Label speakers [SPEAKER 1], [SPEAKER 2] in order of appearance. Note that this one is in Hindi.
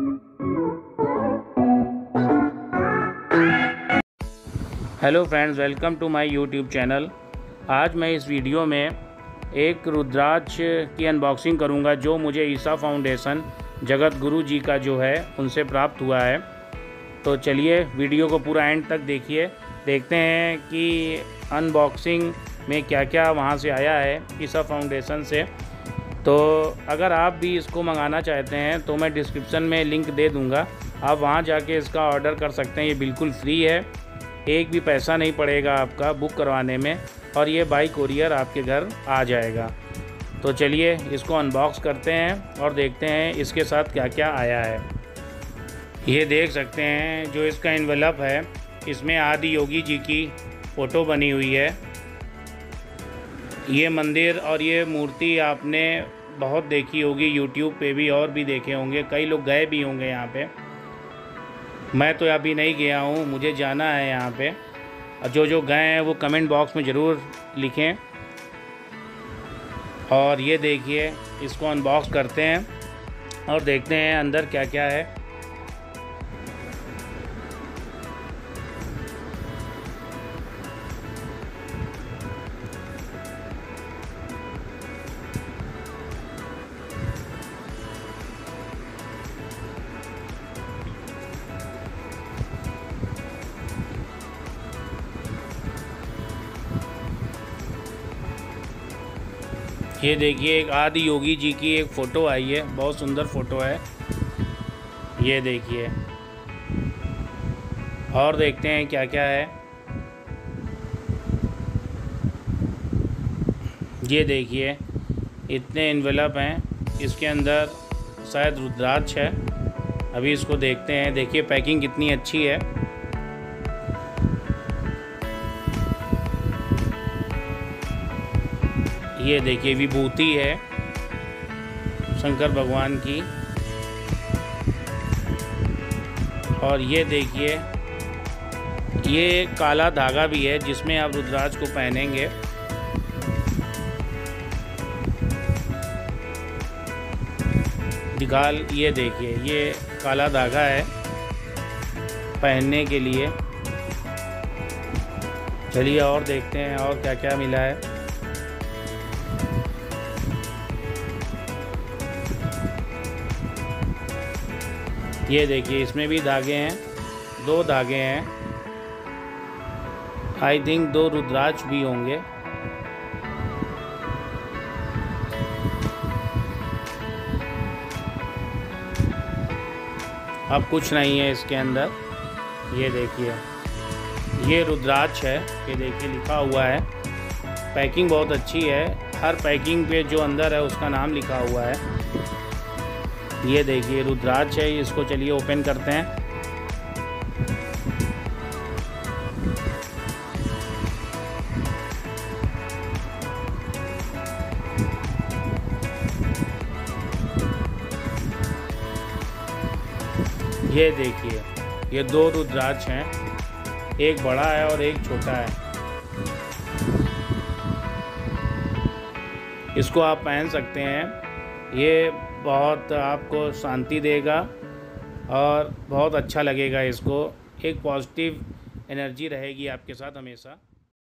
[SPEAKER 1] Hello friends, welcome to my YouTube channel. आज मैं इस वीडियो में एक रुद्राक्ष की अनबॉक्सिंग करूंगा जो मुझे ईसा फाउंडेशन जगत गुरु जी का जो है उनसे प्राप्त हुआ है। तो चलिए वीडियो को पूरा एंड तक देखिए, देखते हैं कि अनबॉक्सिंग में क्या क्या वहां से आया है ईसा फाउंडेशन से। तो अगर आप भी इसको मंगाना चाहते हैं तो मैं डिस्क्रिप्शन में लिंक दे दूंगा, आप वहां जाके इसका ऑर्डर कर सकते हैं। ये बिल्कुल फ्री है, एक भी पैसा नहीं पड़ेगा आपका बुक करवाने में, और ये बाई कोरियर आपके घर आ जाएगा। तो चलिए इसको अनबॉक्स करते हैं और देखते हैं इसके साथ क्या क्या आया है। ये देख सकते हैं जो इसका एनवेलप है, इसमें आदि योगी जी की फ़ोटो बनी हुई है। ये मंदिर और ये मूर्ति आपने बहुत देखी होगी यूट्यूब पे भी, और भी देखे होंगे, कई लोग गए भी होंगे यहाँ पे। मैं तो अभी नहीं गया हूँ, मुझे जाना है यहाँ पे। और जो गए हैं वो कमेंट बॉक्स में ज़रूर लिखें। और ये देखिए इसको अनबॉक्स करते हैं और देखते हैं अंदर क्या क्या है। ये देखिए एक आदि योगी जी की एक फ़ोटो आई है, बहुत सुंदर फ़ोटो है। ये देखिए और देखते हैं क्या क्या है। ये देखिए इतने एनवेलप हैं, इसके अंदर शायद रुद्राक्ष है। अभी इसको देखते हैं। देखिए पैकिंग कितनी अच्छी है। ये देखिए विभूति है शंकर भगवान की। और ये देखिए ये काला धागा भी है जिसमें आप रुद्राक्ष को पहनेंगे। दिखाल ये देखिए ये काला धागा है पहनने के लिए। चलिए और देखते हैं और क्या क्या मिला है। ये देखिए इसमें भी धागे हैं, 2 धागे हैं। आई थिंक 2 रुद्राक्ष भी होंगे। अब कुछ नहीं है इसके अंदर। ये देखिए ये रुद्राक्ष है, ये देखिए लिखा हुआ है। पैकिंग बहुत अच्छी है, हर पैकिंग पे जो अंदर है उसका नाम लिखा हुआ है। ये देखिए रुद्राक्ष है, इसको चलिए ओपन करते हैं। ये देखिए ये 2 रुद्राक्ष हैं, एक बड़ा है और एक छोटा है। इसको आप पहन सकते हैं, ये बहुत आपको शांति देगा और बहुत अच्छा लगेगा। इसको एक पॉजिटिव एनर्जी रहेगी आपके साथ हमेशा।